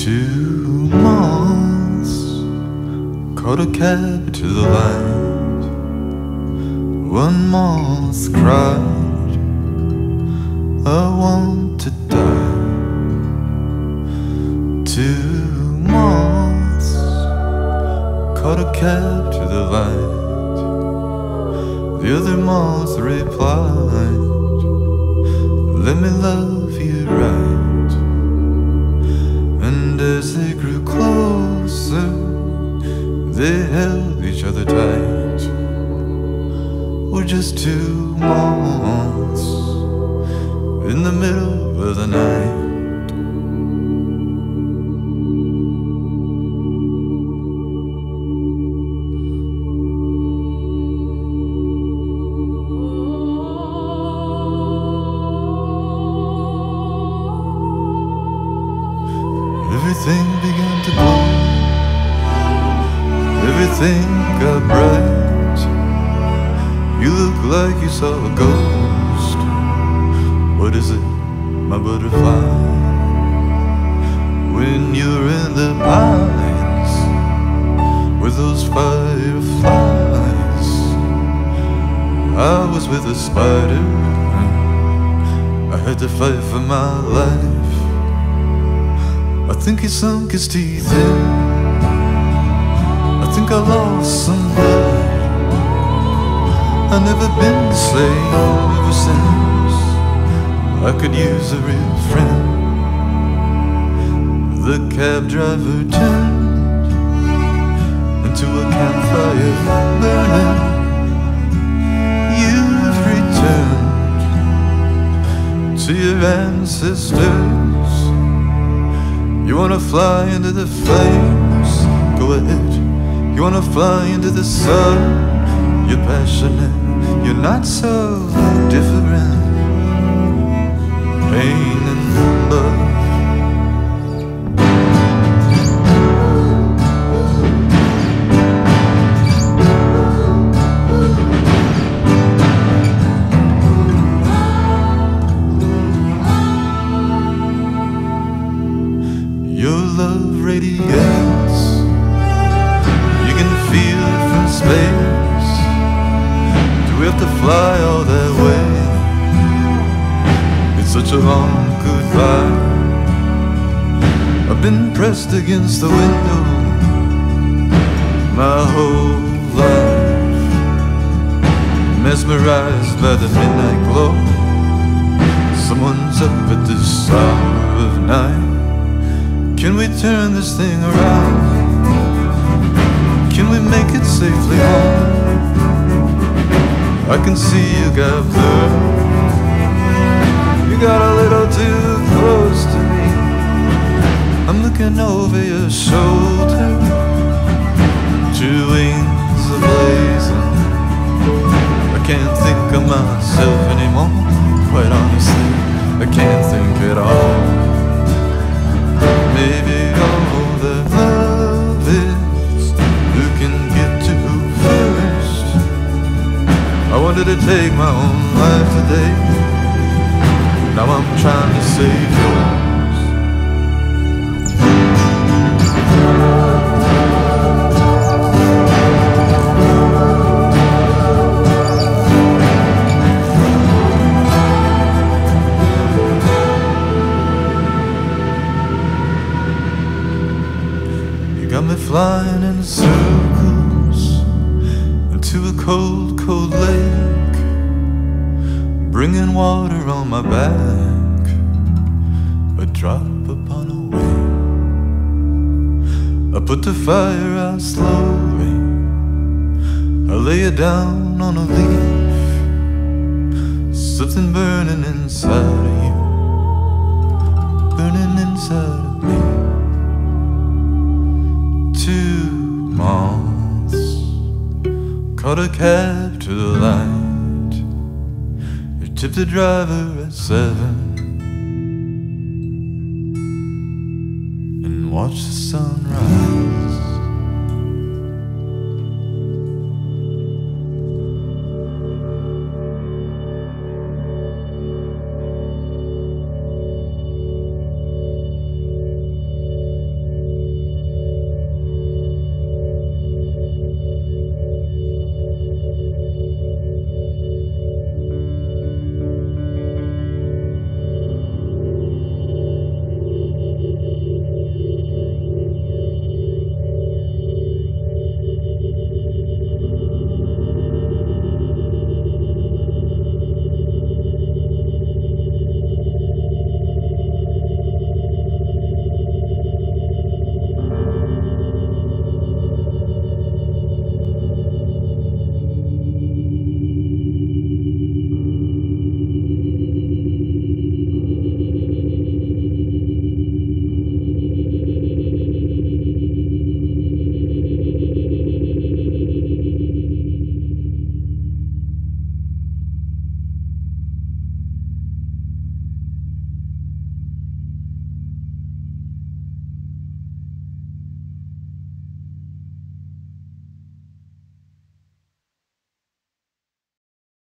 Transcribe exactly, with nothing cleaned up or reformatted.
Two moths caught a cab to the light. One moth cried, I want to die. Two moths caught a cab to the light. The other moth replied, let me love you right. And as they grew closer, they held each other tight. We're just two moths in the middle of the night. Everything began to glow, everything got bright. You look like you saw a ghost. What is it, my butterfly? When you're in the pines with those fireflies, I was with a spider. I had to fight for my life. I think he sunk his teeth in. I think I lost some blood. I've never been the same ever since. I could use a real friend. The cab driver turned into a campfire burning. You've returned to your ancestors. You wanna fly into the flames? Go ahead. You wanna fly into the sun? You're passionate, you're not so different. Pain and love. Your love radiates. You can feel it from space. Do we have to fly all that way? It's such a long goodbye. I've been pressed against the window my whole life, mesmerized by the midnight glow. Someone's up at this hour of night. Can we turn this thing around? Can we make it safely home? I can see you got blurred. You got a little too close to me. I'm looking over your shoulder. Two wings are blazing. I can't think of myself anymore. Quite honestly, I can't think at all. Maybe all the love is who can get to who first. I wanted to take my own life today. Now I'm trying to save yours. Got me flying in circles into a cold, cold lake, bringing water on my back, a drop upon a wave. I put the fire out slowly. I lay it down on a leaf. Something burning inside of you, burning inside of me. Two moths caught a cab to the light. They tipped the driver at seven and watched the sun rise.